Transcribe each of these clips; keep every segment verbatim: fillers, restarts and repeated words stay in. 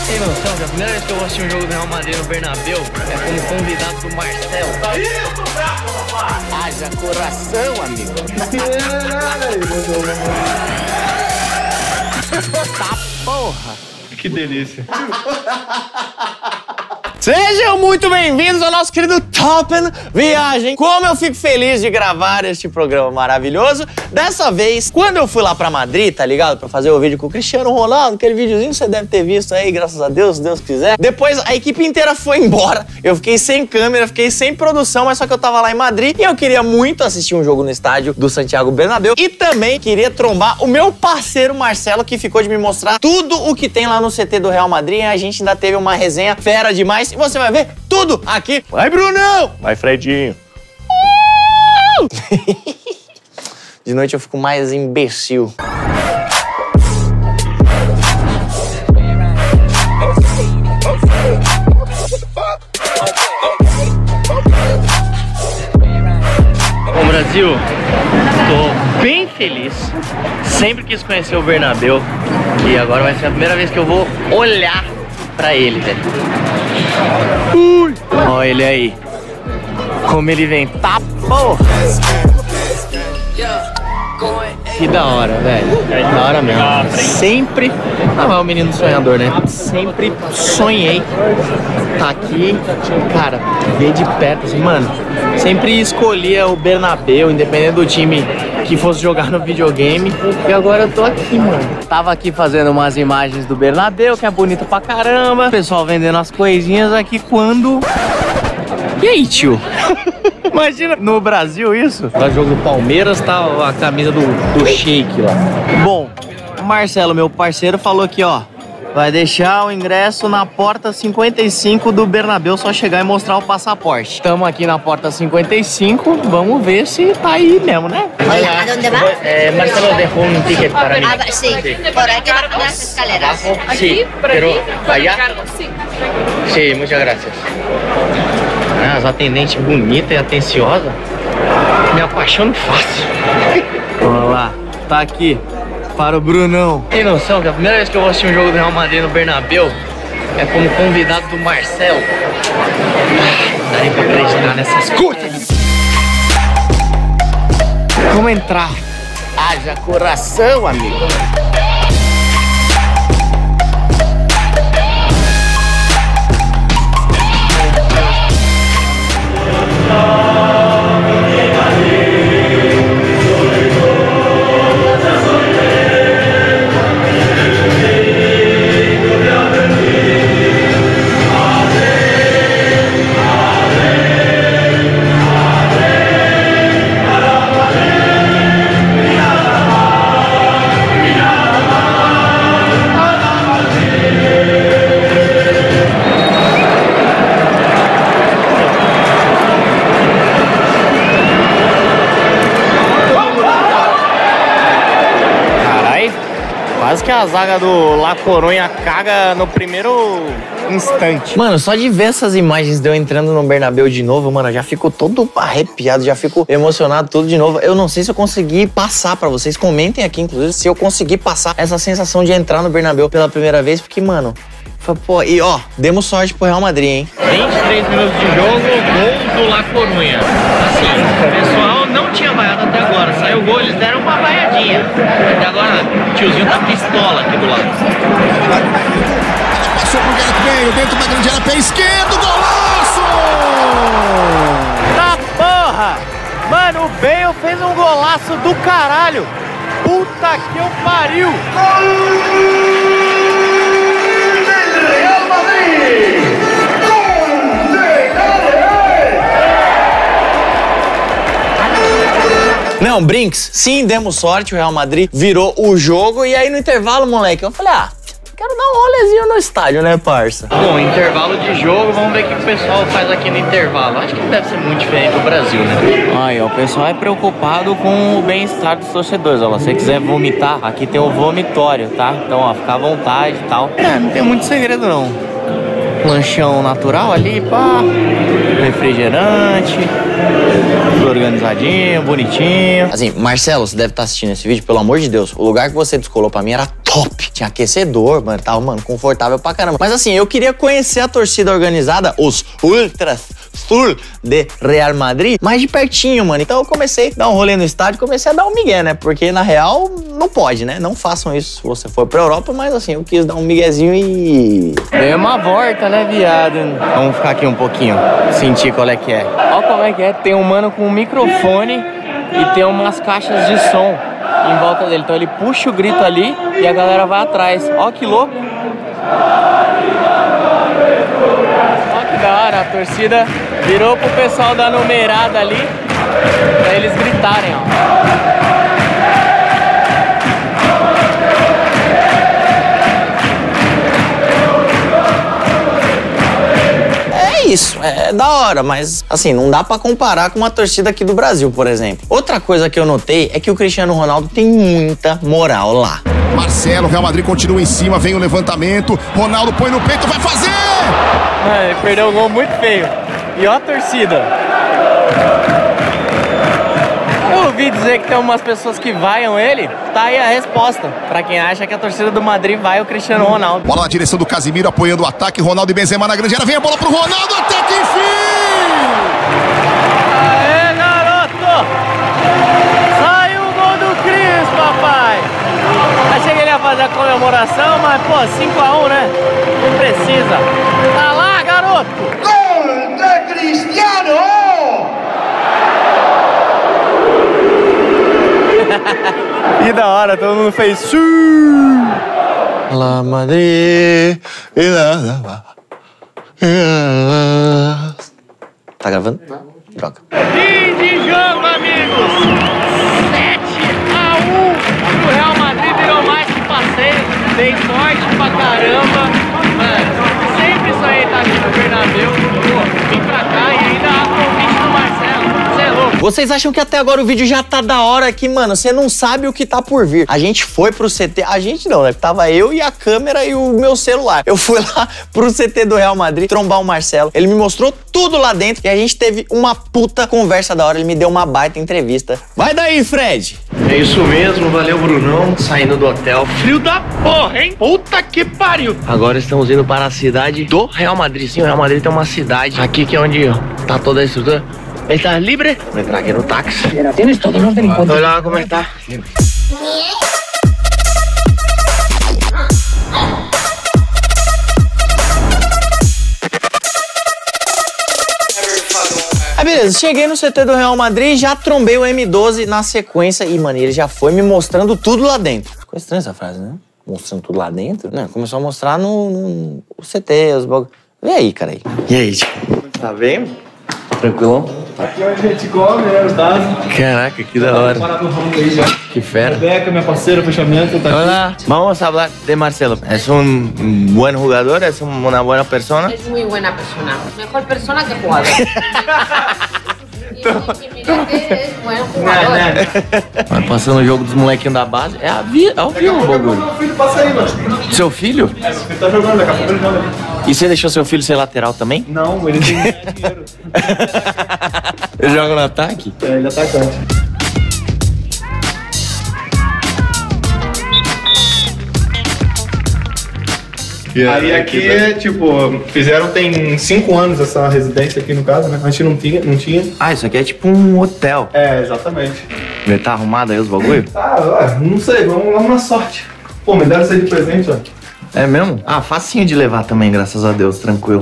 Tem noção que a primeira vez que eu vou assistir um jogo do Real Madrid no Bernabéu é como convidado do Marcelo. Haja coração, amigo. Tá porra. Que delícia. Sejam muito bem-vindos ao nosso querido Top Viagem. Como eu fico feliz de gravar este programa maravilhoso. Dessa vez, quando eu fui lá pra Madrid, tá ligado? Pra fazer o vídeo com o Cristiano Ronaldo, aquele videozinho que você deve ter visto aí, graças a Deus, se Deus quiser. Depois, a equipe inteira foi embora. Eu fiquei sem câmera, fiquei sem produção, mas só que eu tava lá em Madrid e eu queria muito assistir um jogo no estádio do Santiago Bernabéu. E também queria trombar o meu parceiro Marcelo, que ficou de me mostrar tudo o que tem lá no C T do Real Madrid. E a gente ainda teve uma resenha fera demais. E você vai ver tudo aqui. Vai, Brunão! Vai, Fredinho. De noite eu fico mais imbecil. Bom, Brasil, tô bem feliz. Sempre quis conhecer o Bernabéu e agora vai ser a primeira vez que eu vou olhar pra ele, velho. Ui! Olha ele aí. Como ele vem. Tá, porra! Que da hora, velho. Da hora mesmo. Sempre... Ah, é o menino sonhador, né? Sempre sonhei tá aqui, cara, ver de perto, assim, mano. Sempre escolhia o Bernabéu, independente do time que fosse jogar no videogame. E agora eu tô aqui, mano. Tava aqui fazendo umas imagens do Bernabéu, que é bonito pra caramba. O pessoal vendendo as coisinhas aqui quando... E aí, tio? Imagina no Brasil isso. Lá no jogo do Palmeiras tá a camisa do, do Sheik lá. Bom, o Marcelo, meu parceiro, falou aqui, ó. Vai deixar o ingresso na porta cinquenta e cinco do Bernabéu, só chegar e mostrar o passaporte. Estamos aqui na porta cinquenta e cinco, vamos ver se tá aí mesmo, né? Hola, ¿a dónde va? Eh, Marcelo dejó un ticket para mí. Ah, va- sí, por aquí abajo de las escaleras. Sí, pero allá. Sí, muchas gracias. Ah, as atendentes bonitas e atenciosas. Me apaixono fácil. Vamos lá, tá aqui. Para o Brunão. Tem noção que a primeira vez que eu vou assistir um jogo do Real Madrid no Bernabéu é como convidado do Marcelo. Não dá nem pra acreditar nessas coisas. Vamos entrar. Haja coração, amigo. Quase que a zaga do La Coruña caga no primeiro instante. Mano, só de ver essas imagens de eu entrando no Bernabéu de novo, mano, eu já fico todo arrepiado, já fico emocionado tudo de novo. Eu não sei se eu consegui passar pra vocês, comentem aqui, inclusive, se eu consegui passar essa sensação de entrar no Bernabéu pela primeira vez, porque, mano, foi, pô, e ó, demos sorte pro Real Madrid, hein? vinte e três minutos de jogo, gol do La Coruña. Assim, o pessoal não tinha vaiado até agora, saiu o gol, eles deram uma vaiadinha. Até agora, o tiozinho tá pistola aqui do lado. Passou pro Gareth Bale, dentro da grande área, pé esquerdo, golaço! Tá porra! Mano, o Bale fez um golaço do caralho! Puta que eu pariu! Real Madrid! Não, Brinks, sim, demos sorte, o Real Madrid virou o jogo e aí no intervalo, moleque, eu falei, ah, quero dar um rolezinho no estádio, né, parça? Bom, intervalo de jogo, vamos ver o que o pessoal faz aqui no intervalo. Acho que não deve ser muito diferente do Brasil, né? Aí, ó, o pessoal é preocupado com o bem-estar dos torcedores, ó. Se você quiser vomitar, aqui tem o vomitório, tá? Então, ó, fica à vontade e tal. É, não tem muito segredo, não. Lanchão natural ali, pá. Refrigerante. Tudo organizadinho, bonitinho. Assim, Marcelo, você deve estar assistindo esse vídeo, pelo amor de Deus. O lugar que você descolou pra mim era top. Tinha aquecedor, mano, tava, mano, confortável pra caramba. Mas assim, eu queria conhecer a torcida organizada, os Ultras Sul de Real Madrid, mais de pertinho, mano. Então eu comecei a dar um rolê no estádio, comecei a dar um migué, né? Porque na real não pode, né? Não façam isso se você for pra Europa, mas assim, eu quis dar um miguezinho e... Dei uma volta, né, viado? Vamos ficar aqui um pouquinho, sentir qual é que é. Olha como é que é, tem um mano com um microfone e tem umas caixas de som em volta dele. Então ele puxa o grito ali e a galera vai atrás. Ó que louco! Ó que da hora, a torcida virou pro pessoal da numerada ali pra eles gritarem, ó. Isso, é da hora, mas assim, não dá pra comparar com uma torcida aqui do Brasil, por exemplo. Outra coisa que eu notei é que o Cristiano Ronaldo tem muita moral lá. Marcelo, Real Madrid continua em cima, vem o levantamento, Ronaldo põe no peito, vai fazer! Mano, ele perdeu um gol muito feio. E ó a torcida. Eu ouvi dizer que tem umas pessoas que vaiam ele, tá aí a resposta. Pra quem acha que a torcida do Madrid vai o Cristiano Ronaldo. Bola na direção do Casimiro, apoiando o ataque, Ronaldo e Benzema na grande área, vem a bola pro Ronaldo, até que enfim! Aê, garoto! Saiu o gol do Cris, papai! Achei que ele ia fazer a comemoração, mas pô, cinco a um, né? Não precisa. Tá lá, garoto! Gol de Cristiano! E da hora, todo mundo fez La Madrid. Tá gravando? Não. Droga. Fim de jogo, amigos! sete a um! O Real Madrid virou mais que passeio, dei forte pra caramba. Mano, sempre sonhei estar aqui no Bernabéu. Pô, vim pra cá e ainda há convite do Marcelo. Você é louco. Vocês acham que até agora o vídeo já tá da hora que, mano, você não sabe o que tá por vir. A gente foi pro C T, a gente não, né? Tava eu e a câmera e o meu celular. Eu fui lá pro C T do Real Madrid trombar o Marcelo. Ele me mostrou tudo lá dentro e a gente teve uma puta conversa da hora. Ele me deu uma baita entrevista. Vai daí, Fred! É isso mesmo, valeu, Brunão. Saindo do hotel. Frio da porra, hein? Puta que pariu! Agora estamos indo para a cidade do Real Madrid. Sim, o Real Madrid tem uma cidade aqui que é onde tá toda a estrutura. ¿Estás libre? Vou entrar aqui no táxi. Tienes todos los delincuentes. Olha lá como é que tá. Aí beleza, cheguei no C T do Real Madrid e já trombei o M doze na sequência. E, mano, ele já foi me mostrando tudo lá dentro. Ficou estranha essa frase, né? Mostrando tudo lá dentro? Não, começou a mostrar no, no, no C T, os bagulhos. Vem aí, cara aí. E aí, tipo? Tá bem? Tranquilão? Aqui é onde a gente come, né, o Dazo. Caraca, que da hora. Parado no ramo aí já. Que fera. Beca, minha parceira, fechamento, tá Hola, vamos a hablar de Marcelo. ¿Es un buen jugador? ¿Es una buena persona? Es muy buena persona. Mejor persona que jugador. Y, y mira que es buen jugador. Vai passando o jogo dos molequinhos da base. É a vi, é o vivo o bagulho. Meu filho passa aí, mano. Seu filho? É, ele tá jogando, daqui a pouco ele joga. E você deixou seu filho ser lateral também? Não, ele tem dinheiro. Ele joga no ataque? É, ele é atacante. Aí aqui, tipo, fizeram tem cinco anos essa residência aqui no caso, né? A gente não tinha, não tinha. Ah, isso aqui é tipo um hotel. É, exatamente. Ele tá arrumado aí os bagulho? Ah, não sei, vamos, vamos na sorte. Pô, me deram isso aí de presente, ó. É mesmo? Ah, facinho de levar também, graças a Deus, tranquilo.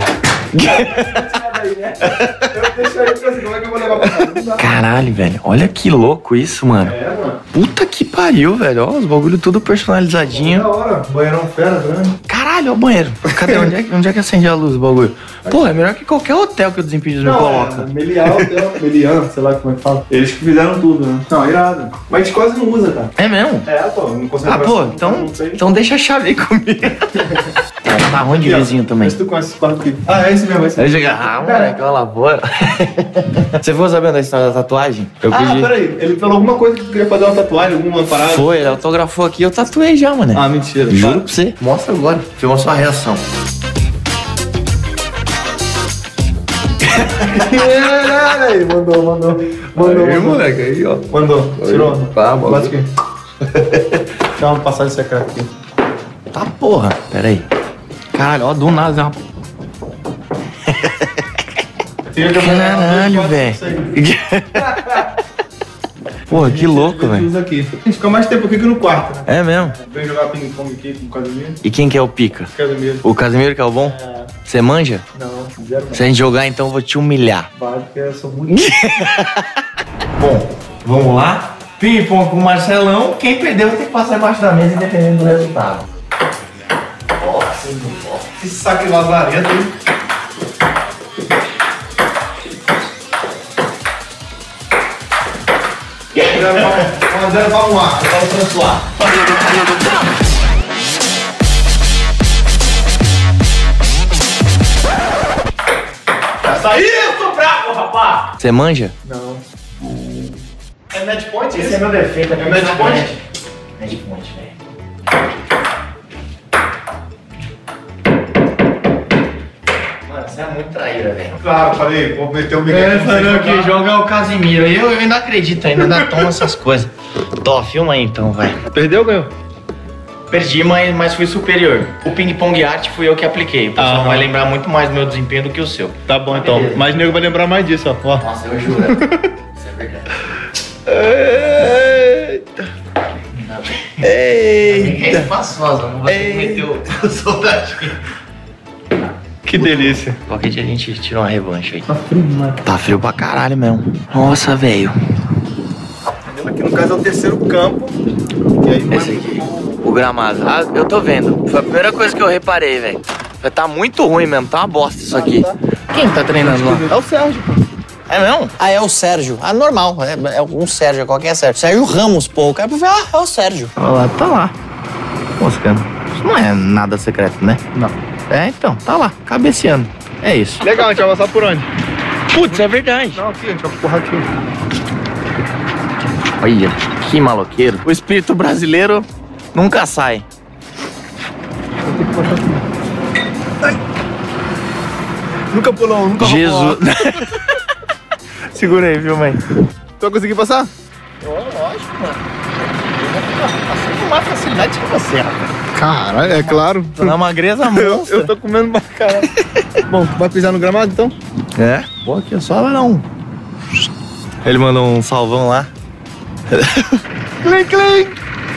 Eu deixo aí pra assim, como é que eu vou levar pra casa? Caralho, velho, olha que louco isso, mano. É, mano. Puta que pariu, velho. Ó, os bagulho tudo personalizadinho. Da hora, banheirão fera, grande. Caralho, ó o banheiro. Cadê? Onde é, que- onde é que acende a luz o bagulho? Pô, é melhor que qualquer hotel que o Desimpedidos me coloca. É, Meliá, hotel, Melian, sei lá como é que fala. Eles que fizeram tudo, né? Não, irado. Mas a gente quase não usa, cara. É mesmo? É, pô, não consegue. Ah, pô, então, então deixa a chave aí comigo. Tá ruim de vizinho também. Mas tu conhece esse quarto aqui. Ah, é esse mesmo, é esse Aí mesmo. chega, ah, moleque, uma lavoura. Você ficou sabendo da história da tatuagem? Eu Ah, pedi. peraí, ele falou alguma coisa que tu queria fazer uma tatuagem, alguma parada. Foi, ele autografou aqui, eu tatuei já, mano. Ah, mentira. Juro pra você. Mostra agora. Filma sua reação. Aí, mandou, mandou. Mandou, Aí, mandou. moleque, aí, ó. Mandou, tirou. Tá, bom. Bate aqui. Deixa eu passar esse cara aqui. Tá porra. Pera aí. Caralho, ó, do nada. Uma... Caralho, velho. Porra, que louco, velho. Aqui. A gente fica mais tempo aqui que no quarto, né? É mesmo? Vem jogar ping-pong aqui com o Casemiro. E quem que é o pica? Casemiro. O Casemiro que é o bom? É. Você manja? Não, zero não. Se a gente jogar, então eu vou te humilhar. Vai, porque eu sou muito... Bom, vamos lá. Ping-pong com o Marcelão. Quem perdeu vai ter que passar embaixo da mesa, independente do resultado. Nossa, Que saco de lazarento, hein? um a zero, vamos lá. Vamos transformar. Saiu, tô bravo, rapaz! Você manja? Não. É match point Esse é meu defeito. É match point? Match point, velho. Mano, você é muito traíra, velho. Claro, falei, vou meter o Miguel. É, falou que joga é o Casimiro. Eu, eu ainda acredito, ainda, ainda tomo essas coisas. Tó, filma aí então, vai. Perdeu ou ganhou? Perdi, mas, mas fui superior. O ping-pong art fui eu que apliquei. O pessoal Aham. vai lembrar muito mais do meu desempenho do que o seu. Tá bom então. Beleza. Mas o nego vai lembrar mais disso, ó. ó. Nossa, eu juro. Isso é verdade. Eita. É Eita. espaçosa, não vai ter que meter o soldadinho. Que delícia. Qualquer dia a gente tira uma revanche aí. Tá frio demais. Tá frio pra caralho mesmo. Nossa, velho. Aqui no caso é o terceiro campo. E aí Esse aqui. O gramado. Ah, eu tô vendo. Foi a primeira coisa que eu reparei, velho. Tá muito ruim mesmo, tá uma bosta isso aqui. Quem tá treinando lá? É o Sérgio. É mesmo? Ah, é o Sérgio. Ah, normal. É, é um Sérgio, é qualquer Sérgio. Sérgio Ramos, pô. O cara vai ver, ah, é o Sérgio. Olha lá, tá lá. Moscando. Isso não é nada secreto, né? Não. É, então, tá lá, cabeceando. É isso. Legal, a gente vai passar por onde? Putz, é verdade. Não, aqui, a gente vai empurrar aqui. Olha, que maloqueiro. O espírito brasileiro nunca sai. Nunca pulou, nunca Jesus. Segura aí, viu, mãe? Tu vai conseguir passar? Lógico, mano. Eu com mais facilidade que você, rapaz. Caralho, é claro. Tô na magreza Eu, monstra. eu tô comendo pra caralho. Bom, tu vai pisar no gramado então? É? Pô, aqui só vai não. Ele mandou um salvão lá. Clim, clim.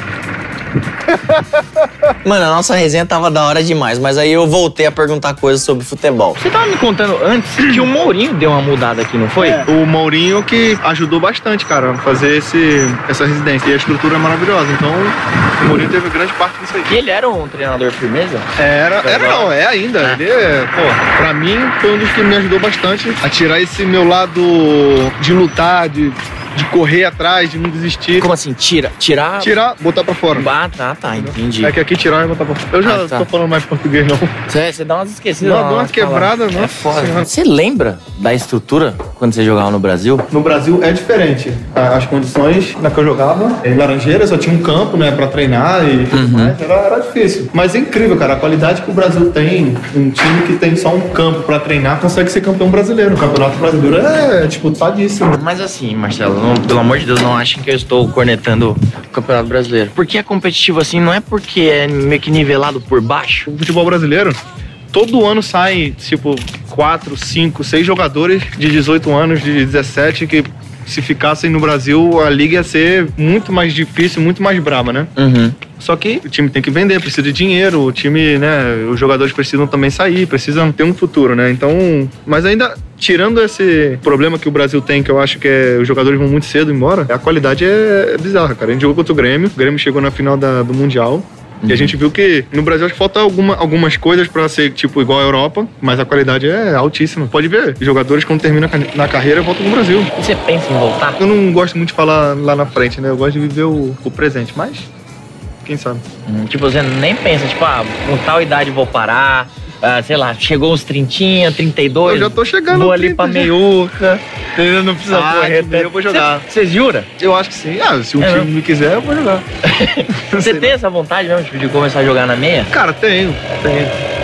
Mano, a nossa resenha tava da hora demais, mas aí eu voltei a perguntar coisas sobre futebol. Você tava me contando antes que o Mourinho deu uma mudada aqui, não foi? É, o Mourinho que ajudou bastante, cara, a fazer esse, essa residência. E a estrutura é maravilhosa, então o Mourinho teve grande parte disso aí. E ele era um treinador firmeza? Era, era não, é ainda. Ele, é, pô, pra mim foi um dos que me ajudou bastante a tirar esse meu lado de lutar, de, de correr atrás, de não desistir. Como assim? Tira? Tirar? Tirar, botar pra fora. Ah, tá, tá, entendi. É que aqui tirar e botar pra fora. Eu já Ah, tá. tô falando mais português, não. Você, você dá umas esquecidas. Dá- dá umas quebradas, É nossa foda. senhora. Você lembra da estrutura quando você jogava no Brasil? No Brasil é diferente. As condições na que eu jogava, em Laranjeira, só tinha um campo, né, pra treinar e tudo mais. Era, era difícil. Mas é incrível, cara. A qualidade que o Brasil tem, um time que tem só um campo pra treinar, consegue ser campeão brasileiro. O campeonato brasileiro é disputadíssimo. Mas assim, Marcelo, não- pelo amor de Deus, não achem que eu estou cornetando o Campeonato Brasileiro. Porque é competitivo assim, não é porque é meio que nivelado por baixo. O futebol brasileiro, todo ano sai, tipo, quatro, cinco, seis jogadores de dezoito anos, de dezessete, que se ficassem no Brasil, a liga ia ser muito mais difícil, muito mais braba, né? Uhum. Só que o time tem que vender, precisa de dinheiro, o time, né, os jogadores precisam também sair, precisam ter um futuro, né? Então, mas ainda tirando esse problema que o Brasil tem, que eu acho que é os jogadores vão muito cedo embora, a qualidade é, é bizarra, cara. A gente jogou contra o Grêmio, o Grêmio chegou na final da- do Mundial. E a gente viu que no Brasil acho que falta alguma, algumas coisas pra ser tipo igual a Europa, mas a qualidade é altíssima. Pode ver, os jogadores quando terminam a ca- na carreira voltam pro Brasil. E você pensa em voltar? Eu não gosto muito de falar lá na frente, né? Eu gosto de viver o, o presente, mas quem sabe. Hum, tipo, você nem pensa, tipo, ah, com tal idade vou parar, ah, sei lá, chegou uns trinta, trinta e dois. Eu já tô chegando Vou no ali trinta pra já. meiuca, entendeu? Não precisa Ah, correr. de meia eu vou jogar. Você jura? Eu acho que sim. Ah, se o É time mesmo? me quiser, eu vou jogar. Você sei tem essa vontade mesmo tipo, de começar a jogar na meia? Cara, tenho, tenho.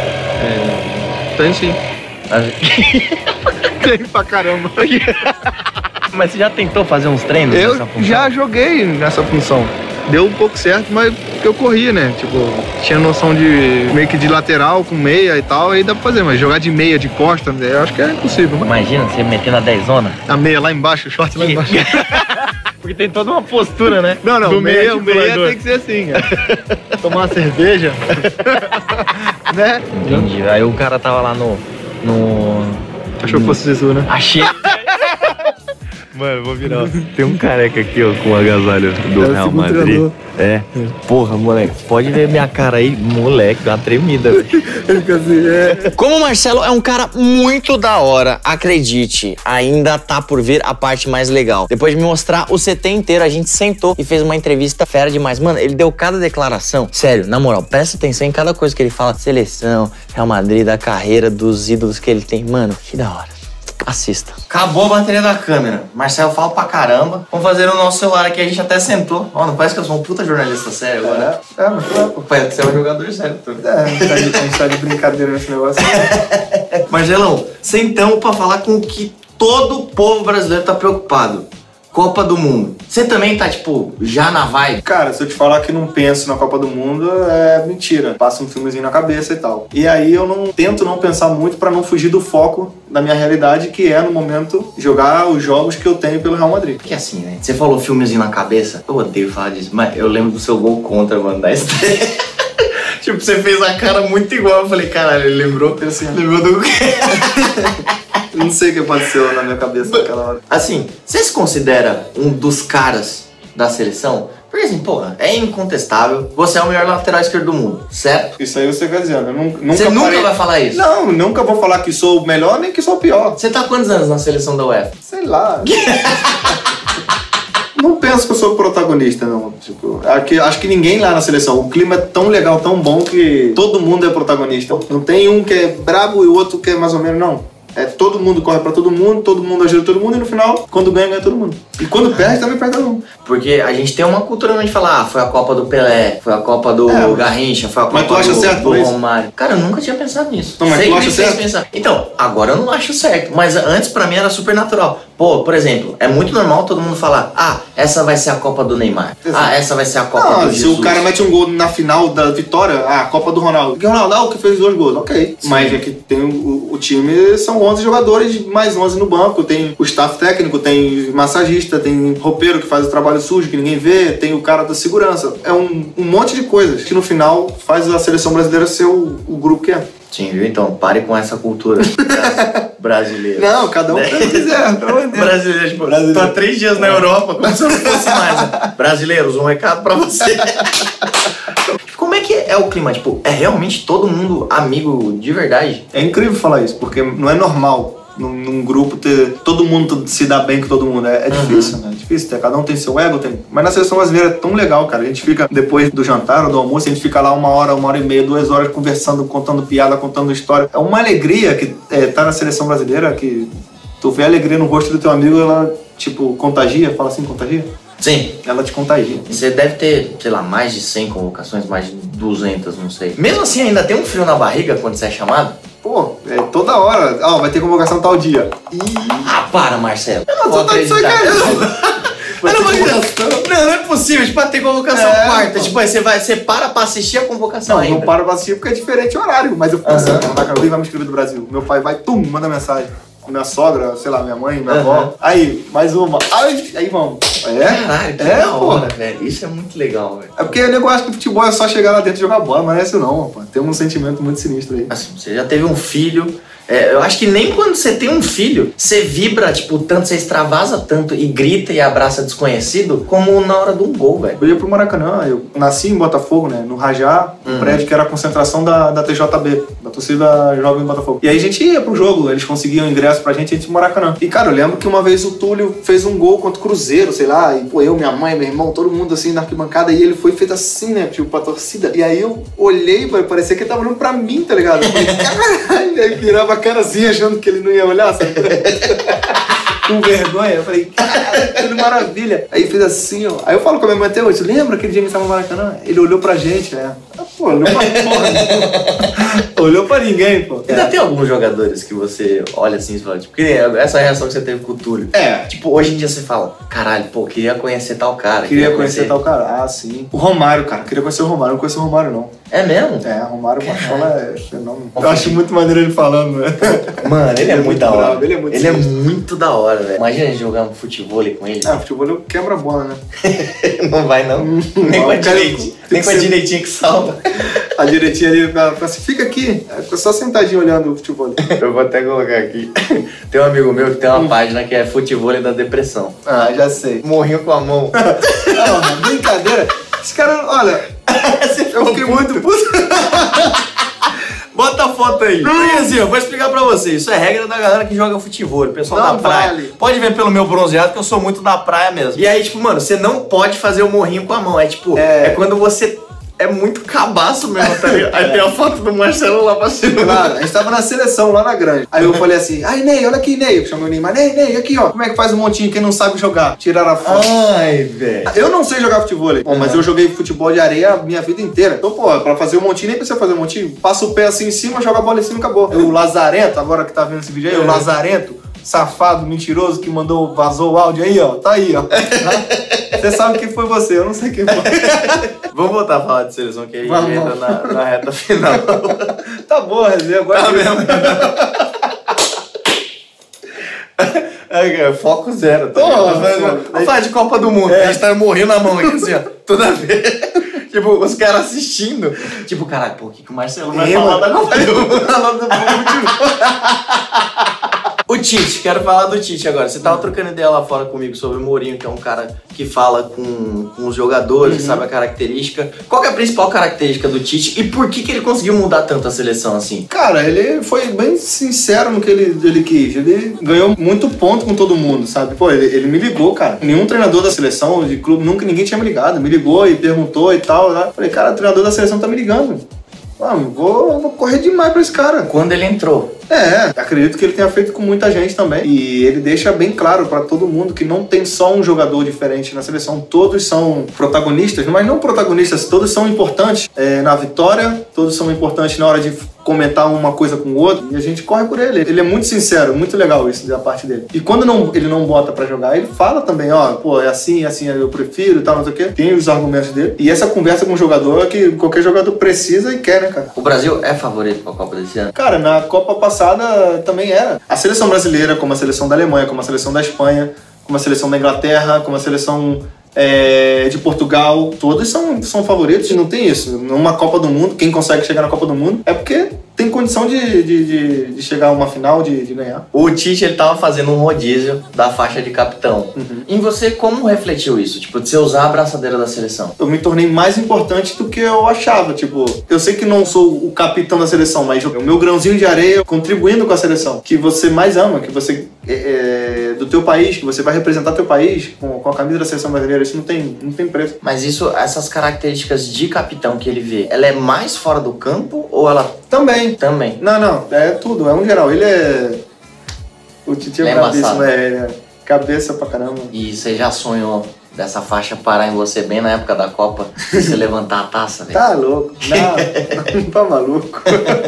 É, tenho sim. Tenho pra caramba. Mas você já tentou fazer uns treinos Eu nessa função? já joguei nessa função. deu um pouco certo, mas porque eu corria, né? Tipo, tinha noção de meio que de lateral com meia e tal, aí dá pra fazer, mas jogar de meia, de costa, eu acho que é impossível. Imagina você meter na dezona. A meia lá embaixo, o short lá embaixo. Porque tem toda uma postura, né? Não, não, Do o meia, tipo o meia voador. tem que ser assim, ó. Tomar uma cerveja, né? Entendi. Aí o cara tava lá no... no... Achou que fosse Jesus, né? Achei. Mano, vou virar. Ó. Tem um careca aqui, ó, com o agasalho do É o Real segundo Madrid. treinador. É. Porra, moleque, pode ver minha cara aí, moleque, dá uma tremida, velho. Ele fica assim, é. Como o Marcelo é um cara muito da hora, acredite, ainda tá por vir a parte mais legal. Depois de me mostrar o C T inteiro, a gente sentou e fez uma entrevista fera demais. Mano, ele deu cada declaração. Sério, na moral, presta atenção em cada coisa que ele fala. Seleção, Real Madrid, da carreira, dos ídolos que ele tem. Mano, que da hora. Assista. Acabou a bateria da câmera. Marcelo fala pra caramba. Vamos fazer no nosso celular aqui, a gente até sentou. Ó, não parece que eu sou um puta jornalista sério agora? É, é, mas é, pô. Parece que você é um jogador sério. Tô. É, a gente, tá de, a gente tá de brincadeira nesse negócio. Marcelão, sentamos pra falar com o que todo povo brasileiro tá preocupado. Copa do Mundo. Você também tá, tipo, já na vibe? Cara, se eu te falar que não penso na Copa do Mundo, é mentira. Passa um filmezinho na cabeça e tal. E aí eu não tento não pensar muito pra não fugir do foco da minha realidade, que é, no momento, jogar os jogos que eu tenho pelo Real Madrid. Porque assim, né? Você falou filmezinho na cabeça. Eu odeio falar disso, mas eu lembro do seu gol contra, mano, da estreia. Tipo, você fez a cara muito igual. Eu falei, caralho, ele lembrou? Assim, lembrou do quê? Não sei o que aconteceu na minha cabeça naquela hora. Assim, você se considera um dos caras da seleção? Porque assim, porra, é incontestável. Você é o melhor lateral esquerdo do mundo, certo? Isso aí você tá dizendo. Eu nunca, nunca Você nunca parei... vai falar isso? Não, nunca vou falar que sou o melhor nem que sou o pior. Você tá há quantos anos na seleção da UEFA? Sei lá. Não penso que eu sou o protagonista, não. Tipo, acho que, acho que ninguém lá na seleção. O clima é tão legal, tão bom que todo mundo é protagonista. Não tem um que é brabo e o outro que é mais ou menos, não. É, todo mundo corre pra todo mundo, todo mundo ajuda todo mundo e no final, quando ganha, ganha todo mundo. E quando perde, também perde todo mundo. Porque a gente tem uma cultura de falar, ah, foi a Copa do Pelé, foi a Copa do É, Garrincha, foi a Copa mas tu acha do, certo do isso? Romário. Cara, eu nunca tinha pensado nisso. Não, mas tu Sempre acha fez certo? pensar. Então, agora eu não acho certo, mas antes pra mim era super natural. Pô, por exemplo, é muito normal todo mundo falar, ah, essa vai ser a Copa do Neymar. Exato. Ah, essa vai ser a Copa Não, do se Jesus. o cara mete um gol na final da vitória, ah, a Copa do Ronaldo. Que Ronaldo, ah, o que fez dois gols, ok. Sim. Mas é que tem o, o time, são onze jogadores, mais onze no banco. Tem o staff técnico, tem massagista, tem roupeiro que faz o trabalho sujo que ninguém vê, tem o cara da segurança. É um, um monte de coisas que no final faz a seleção brasileira ser o, o grupo que é. Sim, viu? Então, pare com essa cultura brasileira. Não, cada um tem o que quiser. pelo amor de Deus. Brasileiro, tipo, tô há três dias na Europa, como se eu não fosse mais. Né? Brasileiros, um recado pra você. Como é que é o clima? Tipo, é realmente todo mundo amigo de verdade? É incrível falar isso, porque não é normal num, num grupo ter todo mundo se dar bem com todo mundo. É, é difícil, né? É difícil. Ter, cada um tem seu ego, tem. Mas na seleção brasileira é tão legal, cara. A gente fica, depois do jantar ou do almoço, a gente fica lá uma hora, uma hora e meia, duas horas conversando, contando piada, contando história. É uma alegria que é, tá na seleção brasileira, que tu vê a alegria no rosto do teu amigo, ela, tipo, contagia, fala assim, contagia? Sim. Ela te contagia. Você deve ter, sei lá, mais de cem convocações, mais de duzentas, não sei. Mesmo assim, ainda tem um frio na barriga quando você é chamado? Pô, é toda hora. Ó, vai ter convocação tal dia. Ih, Ah, para, Marcelo. Eu não tô vou dando isso acreditar. aqui, Eu não. não- Vai Eu não ter vou convocação. acreditar. Não, não é possível. Tipo, ter convocação É, quarta. pô. Tipo, aí você, vai, você para pra assistir a convocação Não, ainda. não paro pra assistir porque é diferente o horário. Mas eu fico pensando, Aham. caraca, alguém vai me escrever do Brasil. Meu pai vai, tum, manda mensagem. Minha sogra, sei lá, minha mãe, minha Aham. avó. Aí, mais uma. Aí, aí vamos. É? Caralho, que é, da pô. hora, velho. Isso é muito legal, velho. É porque o nego acha que futebol é só chegar lá dentro e jogar bola, mas não é isso não, pô. Tem um sentimento muito sinistro aí. Assim, você já teve um filho. É, eu acho que nem quando você tem um filho, você vibra, tipo, tanto, você extravasa tanto e grita e abraça desconhecido, como na hora de um gol, velho. Eu ia pro Maracanã, eu nasci em Botafogo, né? No Rajá, um Uhum. prédio que era a concentração da, da T J B, da torcida jovem em Botafogo. E aí a gente ia pro jogo, eles conseguiam ingresso pra gente, a gente ia pro Maracanã. E cara, eu lembro que uma vez o Túlio fez um gol contra o Cruzeiro, sei lá, e pô, eu, minha mãe, meu irmão, todo mundo assim na arquibancada, e ele foi feito assim, né? Tipo, pra torcida. E aí eu olhei, pô, parecia que ele tava olhando pra mim, tá ligado? Eu falei, caralho, aí virava a cara assim, achando que ele não ia olhar, sabe? Com vergonha, eu falei, caralho, que maravilha. Aí fez assim, ó. Aí eu falo com a minha mãe até hoje, lembra aquele dia que a gente tava no Maracanã? Ele olhou pra gente, né? Pô, olhou pra porra. Olhou pra ninguém, pô. Ainda tem alguns jogadores que você olha assim e fala, tipo, que nem essa reação que você teve com o Túlio. É. Tipo, hoje em dia você fala, caralho, pô, queria conhecer tal cara. Queria conhecer tal cara. Ah, sim. O Romário, cara. Queria conhecer o Romário. Não conheço o Romário, não. É mesmo? É, o Romário Machola é fenômeno. Eu acho muito maneiro ele falando, né? Mano, ele, ele é, é muito da hora. Bravo, ele é muito, ele é muito da hora, velho. Imagina a gente jogar um futebol com ele. Ah, futebol eu quebra a bola, né? Não vai, não. Nem com a direitinha. Nem com a direitinha que salva. A direitinha ali, assim, fica aqui. É só sentadinho olhando o futebol. Eu vou até colocar aqui. Tem um amigo meu que tem uma página que é Futebol da Depressão. Ah, já sei. Morrinho com a mão. Não, brincadeira. Esse cara, olha... Eu fiquei muito puto. Bota a foto aí. Porque assim, eu vou explicar pra vocês. Isso é regra da galera que joga futebol, o pessoal não da praia. Vale. Pode ver pelo meu bronzeado que eu sou muito da praia mesmo. E aí, tipo, mano, você não pode fazer o morrinho com a mão. É tipo, é, é quando você... É muito cabaço mesmo, tá ligado? Aí é. Tem a foto do Marcelo lá pra cima. Claro, a gente tava na seleção lá na grande. Aí eu falei assim, ai, Ney, olha aqui, Ney. Eu chamei o Neymar, Ney, Ney, aqui, ó. Como é que faz um montinho quem não sabe jogar? Tiraram a foto. Ai, velho. Eu não sei jogar futebol, uhum. Mas eu joguei futebol de areia a minha vida inteira. Então, pô, pra fazer um montinho, nem precisa fazer um montinho. Passa o pé assim em cima, joga a bola em cima e acabou. O Lazarento, agora que tá vendo esse vídeo aí, uhum. O Lazarento, safado, mentiroso, que mandou, vazou o áudio aí, ó. Tá aí, ó. Você sabe quem foi você, eu não sei quem foi. Vamos voltar a falar de seleção, que aí a gente entra na, na reta final. Tá boa, resenha, agora tá mesmo. É, foco zero, tá? Vamos falar de Copa do Mundo, é. A gente tá morrendo na mão aqui, assim, ó, toda vez. Tipo, os caras assistindo. Tipo, caralho, pô, o que, que o Marcelo vai é, falar da Copa do Mundo? O Tite, quero falar do Tite agora. Você tava trocando ideia lá fora comigo sobre o Mourinho, que é um cara que fala com, com os jogadores, uhum. Sabe a característica. Qual que é a principal característica do Tite e por que, que ele conseguiu mudar tanto a seleção assim? Cara, ele foi bem sincero no que ele, ele quis. Ele ganhou muito ponto com todo mundo, sabe? Pô, ele, ele me ligou, cara. Nenhum treinador da seleção, de clube, nunca ninguém tinha me ligado. Me ligou e perguntou e tal. Né? Falei, cara, o treinador da seleção tá me ligando. Mano, vou, vou correr demais pra esse cara. Quando ele entrou? É, acredito que ele tenha feito com muita gente também. E ele deixa bem claro pra todo mundo que não tem só um jogador diferente na seleção. Todos são protagonistas, mas não protagonistas, todos são importantes é, na vitória, todos são importantes na hora de comentar uma coisa com o outro. E a gente corre por ele. Ele é muito sincero, muito legal isso da parte dele. E quando não, ele não bota pra jogar, ele fala também, ó, pô, é assim, é assim, eu prefiro e tal, não sei o quê. Tem os argumentos dele. E essa conversa com o jogador é que qualquer jogador precisa e quer, né, cara? O Brasil é favorito pra Copa desse ano? Cara, na Copa passada também era. A seleção brasileira, como a seleção da Alemanha, como a seleção da Espanha, como a seleção da Inglaterra, como a seleção é, de Portugal, todos são, são favoritos. Não tem isso. Numa Copa do Mundo, quem consegue chegar na Copa do Mundo é porque tem condição de, de, de, de chegar a uma final, de, de ganhar. O Tite, ele tava fazendo um rodízio da faixa de capitão. Uhum. Em você, como refletiu isso? Tipo, de você usar a abraçadeira da seleção? Eu me tornei mais importante do que eu achava. Tipo, eu sei que não sou o capitão da seleção, mas o meu grãozinho de areia contribuindo com a seleção. Que você mais ama, que você... É, do teu país, que você vai representar teu país com, com a camisa da seleção brasileira. Isso não tem, não tem preço. Mas isso, essas características de capitão que ele vê, ela é mais fora do campo ou ela... Também. Também. Não, não. É tudo. É um geral. Ele é... O Tite é bravíssimo. É, é cabeça pra caramba. E você já sonhou dessa faixa parar em você bem na época da Copa e você levantar a taça, velho? Tá louco. Não, não tá maluco.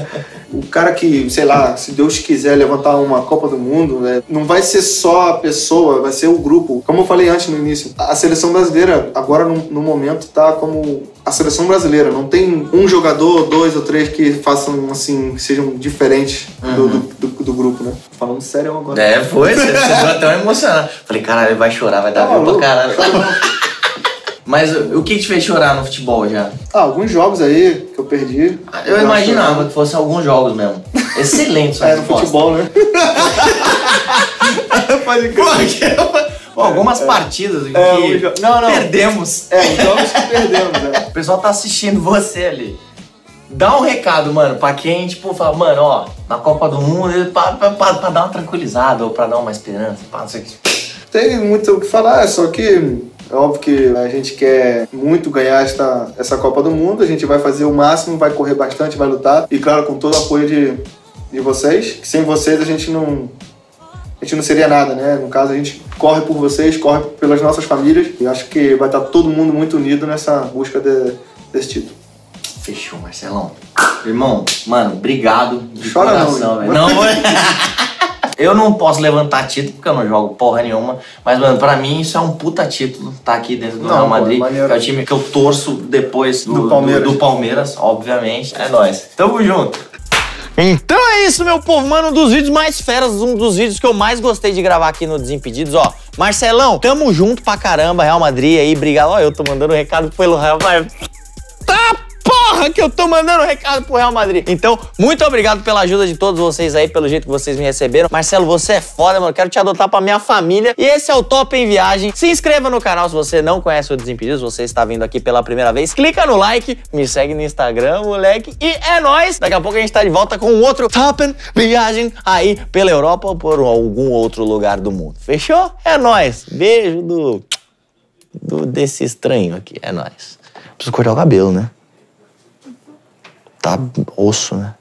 O cara que, sei lá, se Deus quiser levantar uma Copa do Mundo, né, não vai ser só a pessoa, vai ser o grupo. Como eu falei antes no início, a seleção brasileira, agora no, no momento, tá como a seleção brasileira. Não tem um jogador, dois ou três que façam, assim, que sejam diferentes uhum. do, do, do, do grupo, né? Falando sério agora. É, foi, você ficou até emocionado. Falei, caralho, ele vai chorar, vai dar tá viu pra caralho. Mas o que te fez chorar no futebol já? Ah, alguns jogos aí que eu perdi. Eu, eu imaginava que fossem alguns jogos mesmo. Excelente. É, no futebol, né? Pode crer. Pô, algumas é, partidas que é, não, não. perdemos. É, os jogos que perdemos, né? O pessoal tá assistindo você ali. Dá um recado, mano, pra quem, tipo, fala, mano, ó, na Copa do Mundo, pra, pra, pra, pra dar uma tranquilizada ou pra dar uma esperança, pra não sei o que. Tem muito o que falar, só que... É óbvio que a gente quer muito ganhar esta, essa Copa do Mundo, a gente vai fazer o máximo, vai correr bastante, vai lutar. E claro, com todo o apoio de, de vocês, que sem vocês a gente não, a gente não seria nada, né? No caso, a gente corre por vocês, corre pelas nossas famílias. E acho que vai estar todo mundo muito unido nessa busca de, desse título. Fechou, Marcelão. Irmão, mano, obrigado de Chora coração, não, velho. Não, eu não posso levantar título porque eu não jogo porra nenhuma. Mas, mano, pra mim isso é um puta título. Tá aqui dentro do Não, Real Madrid. pô, É o time que eu torço depois do, Do Palmeiras. do, do Palmeiras, obviamente. É nóis. Tamo junto. Então é isso, meu povo, mano, um dos vídeos mais feras, um dos vídeos que eu mais gostei de gravar aqui no Desimpedidos, ó. Marcelão, tamo junto pra caramba, Real Madrid aí, obrigado. Ó, eu tô mandando um recado pelo Real Madrid. Tá, porra, que eu tô mandando um recado pro Real Madrid. Então, muito obrigado pela ajuda de todos vocês aí, pelo jeito que vocês me receberam. Marcelo, você é foda, mano, quero te adotar pra minha família. E esse é o Top em Viagem. Se inscreva no canal se você não conhece o Desimpedidos, você está vindo aqui pela primeira vez. Clica no like, me segue no Instagram, moleque. E é nóis! Daqui a pouco a gente tá de volta com outro Top em Viagem aí pela Europa ou por algum outro lugar do mundo. Fechou? É nóis! Beijo do... do desse estranho aqui. É nóis. Preciso cortar o cabelo, né? Tá osso, né?